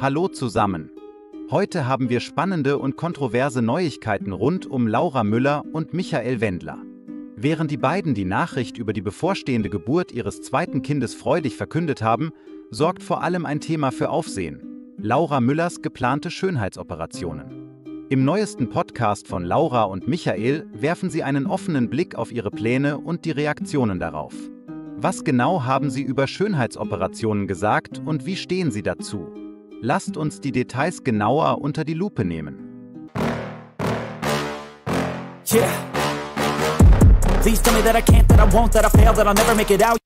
Hallo zusammen. Heute haben wir spannende und kontroverse Neuigkeiten rund um Laura Müller und Michael Wendler. Während die beiden die Nachricht über die bevorstehende Geburt ihres zweiten Kindes freudig verkündet haben, sorgt vor allem ein Thema für Aufsehen: Laura Müllers geplante Schönheitsoperationen. Im neuesten Podcast von Laura und Michael werfen sie einen offenen Blick auf ihre Pläne und die Reaktionen darauf. Was genau haben sie über Schönheitsoperationen gesagt und wie stehen sie dazu? Lasst uns die Details genauer unter die Lupe nehmen. Yeah. Please tell me that I can't, that I won't, that I fail, that I'll never make it out.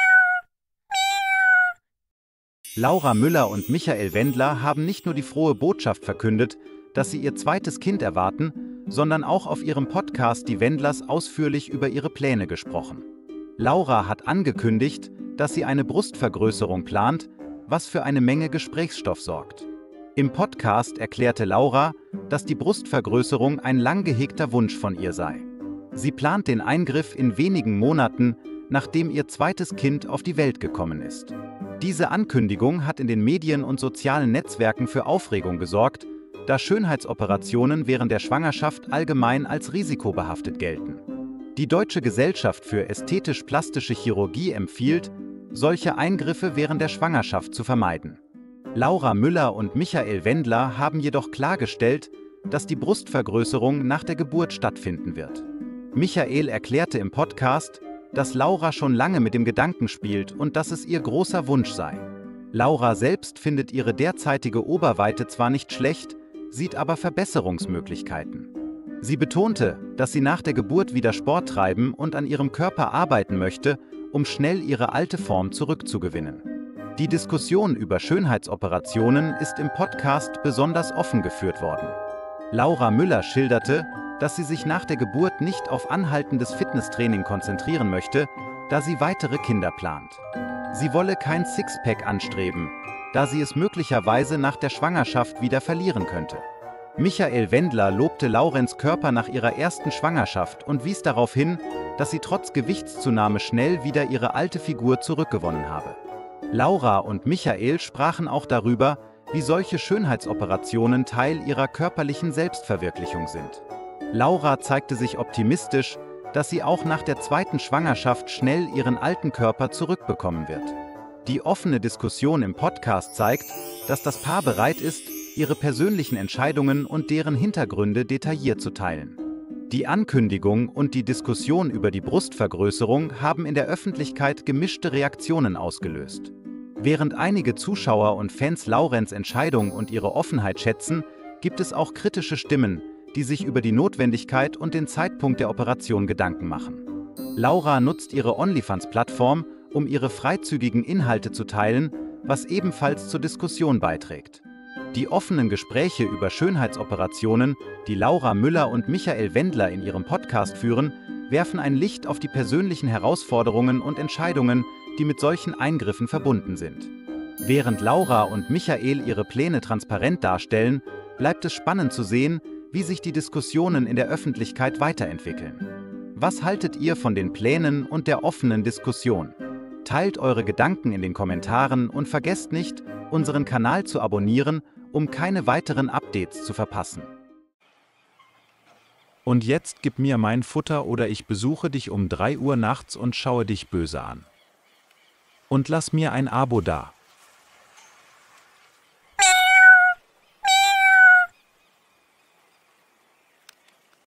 Laura Müller und Michael Wendler haben nicht nur die frohe Botschaft verkündet, dass sie ihr zweites Kind erwarten, sondern auch auf ihrem Podcast Die Wendlers ausführlich über ihre Pläne gesprochen. Laura hat angekündigt, dass sie eine Brustvergrößerung plant, was für eine Menge Gesprächsstoff sorgt. Im Podcast erklärte Laura, dass die Brustvergrößerung ein lang gehegter Wunsch von ihr sei. Sie plant den Eingriff in wenigen Monaten, nachdem ihr zweites Kind auf die Welt gekommen ist. Diese Ankündigung hat in den Medien und sozialen Netzwerken für Aufregung gesorgt, da Schönheitsoperationen während der Schwangerschaft allgemein als risikobehaftet gelten. Die Deutsche Gesellschaft für ästhetisch-plastische Chirurgie empfiehlt, solche Eingriffe während der Schwangerschaft zu vermeiden. Laura Müller und Michael Wendler haben jedoch klargestellt, dass die Brustvergrößerung nach der Geburt stattfinden wird. Michael erklärte im Podcast, dass Laura schon lange mit dem Gedanken spielt und dass es ihr großer Wunsch sei. Laura selbst findet ihre derzeitige Oberweite zwar nicht schlecht, sieht aber Verbesserungsmöglichkeiten. Sie betonte, dass sie nach der Geburt wieder Sport treiben und an ihrem Körper arbeiten möchte, um schnell ihre alte Form zurückzugewinnen. Die Diskussion über Schönheitsoperationen ist im Podcast besonders offen geführt worden. Laura Müller schilderte, dass sie sich nach der Geburt nicht auf anhaltendes Fitnesstraining konzentrieren möchte, da sie weitere Kinder plant. Sie wolle kein Sixpack anstreben, da sie es möglicherweise nach der Schwangerschaft wieder verlieren könnte. Michael Wendler lobte Laurens Körper nach ihrer ersten Schwangerschaft und wies darauf hin, dass sie trotz Gewichtszunahme schnell wieder ihre alte Figur zurückgewonnen habe. Laura und Michael sprachen auch darüber, wie solche Schönheitsoperationen Teil ihrer körperlichen Selbstverwirklichung sind. Laura zeigte sich optimistisch, dass sie auch nach der zweiten Schwangerschaft schnell ihren alten Körper zurückbekommen wird. Die offene Diskussion im Podcast zeigt, dass das Paar bereit ist, ihre persönlichen Entscheidungen und deren Hintergründe detailliert zu teilen. Die Ankündigung und die Diskussion über die Brustvergrößerung haben in der Öffentlichkeit gemischte Reaktionen ausgelöst. Während einige Zuschauer und Fans Laurens Entscheidung und ihre Offenheit schätzen, gibt es auch kritische Stimmen, die sich über die Notwendigkeit und den Zeitpunkt der Operation Gedanken machen. Laura nutzt ihre OnlyFans-Plattform, um ihre freizügigen Inhalte zu teilen, was ebenfalls zur Diskussion beiträgt. Die offenen Gespräche über Schönheitsoperationen, die Laura Müller und Michael Wendler in ihrem Podcast führen, werfen ein Licht auf die persönlichen Herausforderungen und Entscheidungen, die mit solchen Eingriffen verbunden sind. Während Laura und Michael ihre Pläne transparent darstellen, bleibt es spannend zu sehen, wie sich die Diskussionen in der Öffentlichkeit weiterentwickeln. Was haltet ihr von den Plänen und der offenen Diskussion? Teilt eure Gedanken in den Kommentaren und vergesst nicht, unseren Kanal zu abonnieren, um keine weiteren Updates zu verpassen. Und jetzt gib mir mein Futter oder ich besuche dich um 3 Uhr nachts und schaue dich böse an. Und lass mir ein Abo da.